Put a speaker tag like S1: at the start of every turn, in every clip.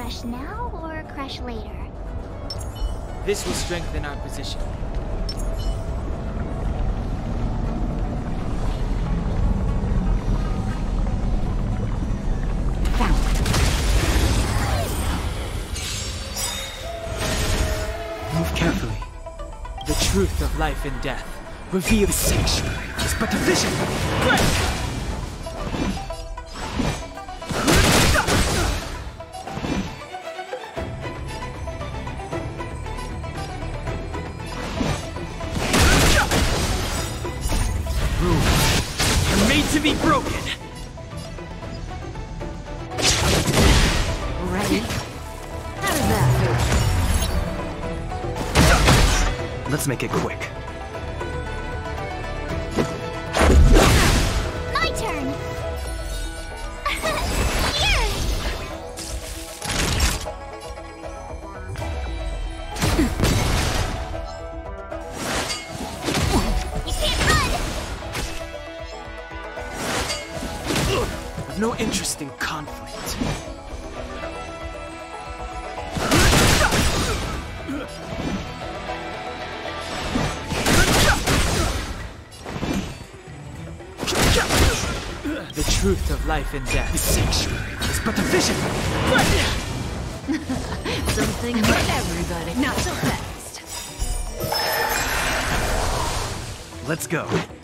S1: Crash now or crash later?
S2: This will strengthen our position.
S3: Move carefully.
S2: The truth of life and death. Reveal the sanctuary.
S3: It's but a vision.
S2: Break! Rules are made to be broken.
S4: Ready? How does that feel?
S3: Let's make it quick.
S1: My turn! Here! You can't run!
S2: I've no interest in conflict. The truth of life and death.
S3: The sanctuary is but a vision.
S4: Something for everybody. Not so fast.
S3: Let's go.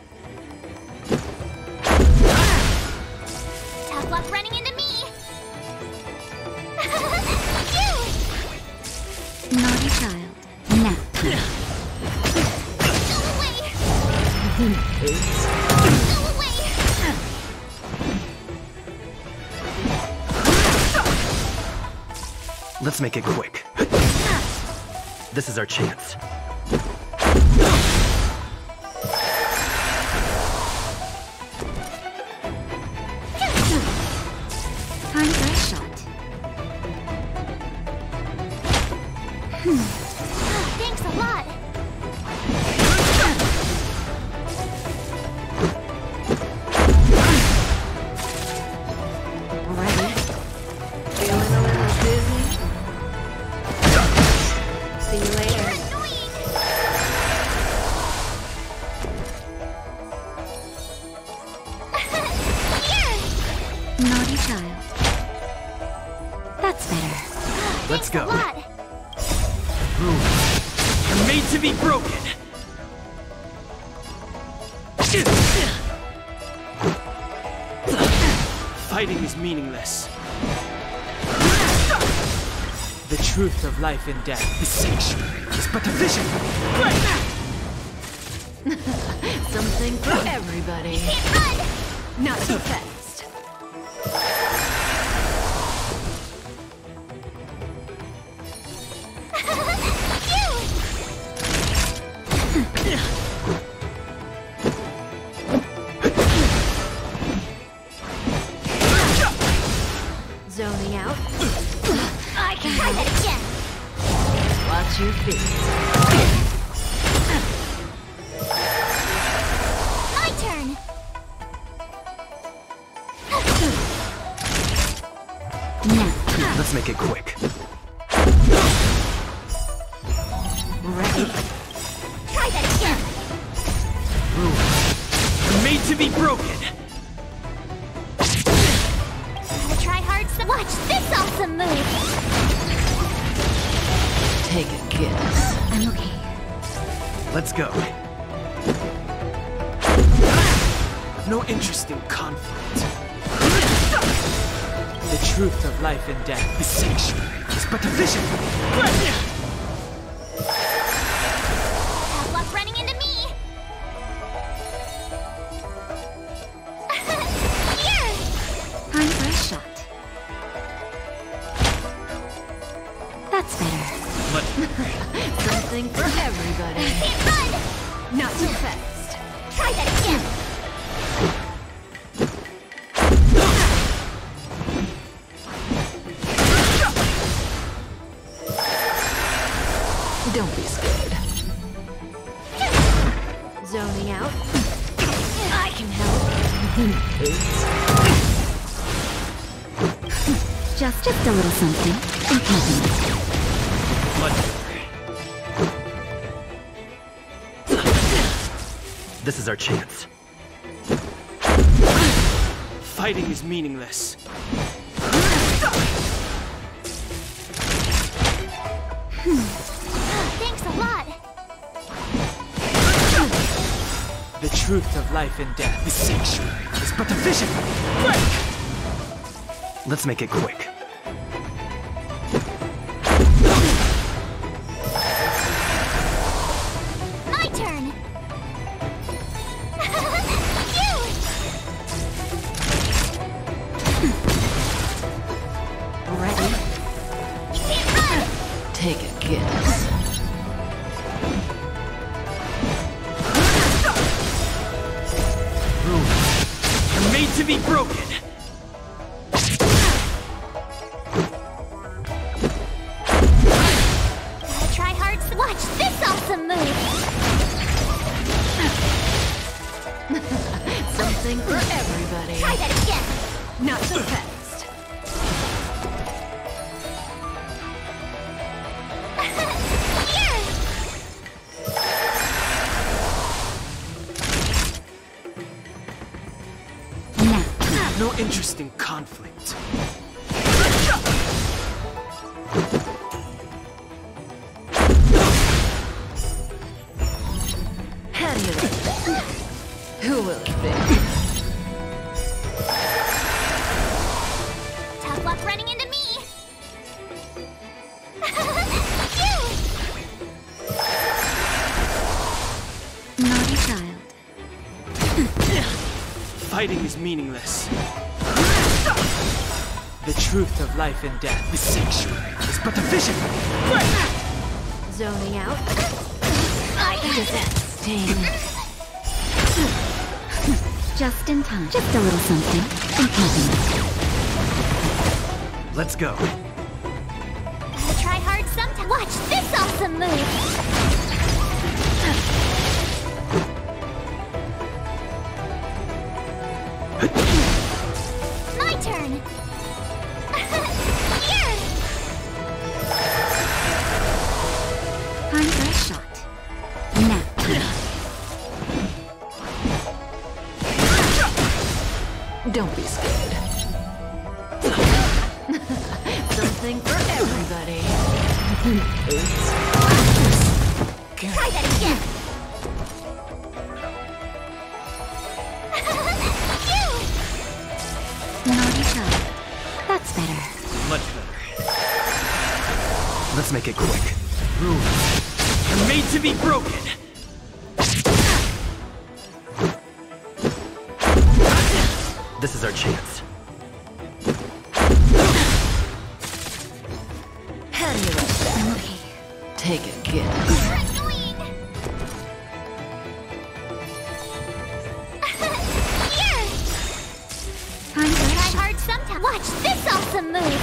S1: Tough luck running into me!
S4: Naughty child. Now.
S1: Go away!
S4: Oops.
S1: Go away!
S3: Let's make it quick. This is our chance.
S4: Time for a shot.
S1: Thanks a lot!
S4: Ready? Feeling a little dizzy? See you later.
S1: Annoying! Here!
S4: Naughty child. That's better.
S3: Let's
S1: Thanks
S3: go.
S1: a lot!
S2: Rules are made to be broken. Fighting is meaningless. The truth of life and death.
S3: The sanctuary is but a vision.
S4: Something for everybody.
S1: Can't run!
S4: Not so fast. Zoning out.
S1: I can try that again!
S4: Watch your feet.
S1: My turn!
S4: Now.
S3: Let's make it quick.
S4: Ready?
S1: Try that again!
S2: Rules are made to be broken.
S1: Gotta try hard some. Watch this awesome move!
S4: Take a guess.
S1: I'm okay.
S3: Let's go.
S2: I've no interest in conflict. The truth of life and death.
S3: The sanctuary is but a vision.
S1: Tough luck running into me! Here!
S4: Time for a shot. That's better. Something for everybody.
S1: Can't run!
S4: Not so fast.
S1: Try that again!
S4: Don't be scared. Zoning out. I can help. Oops.
S1: Just a little something.
S3: This is our chance.
S2: Fighting is meaningless.
S1: Thanks a lot.
S2: The truth of life and death. The sanctuary is but a vision. Break!
S3: Let's make it quick.
S1: My turn.
S4: Ready?
S1: You can't run.
S4: Take a guess.
S2: You're made to be broken.
S1: Gotta try hard. Watch this awesome move.
S4: Something for everybody.
S1: Try that again.
S4: Not so fast.
S1: Here.
S2: No interest in conflict.
S4: How do you like that? Who will it be?
S1: Tough luck running into me. Naughty child.
S2: Fighting is meaningless. The truth of life and death. The sanctuary is but a vision. Break!
S4: Zoning out. Does that sting?
S1: Just in time. Just a little something.
S3: Let's go.
S1: Gotta try hard sometimes. Watch this awesome move. My turn. Here. Time for a shot. Now.
S4: Don't be scared. Something for everybody.
S1: Try that again. Naughty child. That's better.
S2: Much better.
S3: Let's make it quick.
S2: You're made to be broken.
S3: This is our chance.
S4: How do you like that?
S1: Okay.
S4: Take a guess.
S1: You're annoying. Here. Time to try hard sometimes. Watch this awesome move.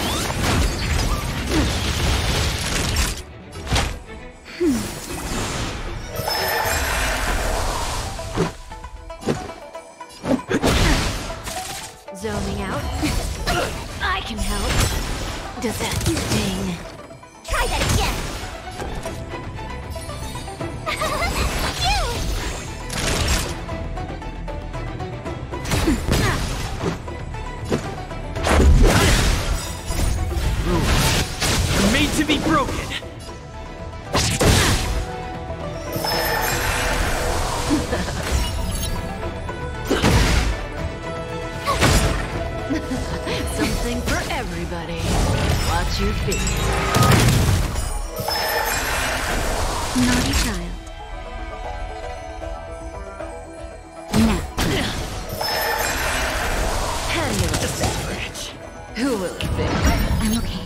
S4: Zoning out. I can help. Does that sting?
S1: Try that again.
S2: You're made to be broken.
S4: Something for everybody. Watch your feet.
S1: Naughty child. Now.
S4: How do you like that? Who will it be?
S1: I'm okay.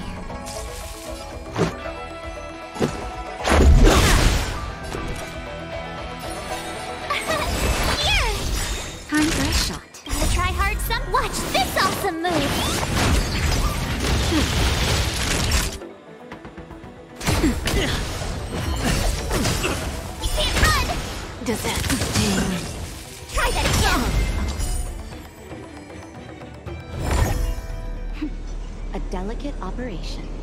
S1: Here. Time for a shot. Gotta try hard some. Watch this awesome move. You can't run.
S4: Does that sting?
S1: Try that again. A delicate
S4: operation.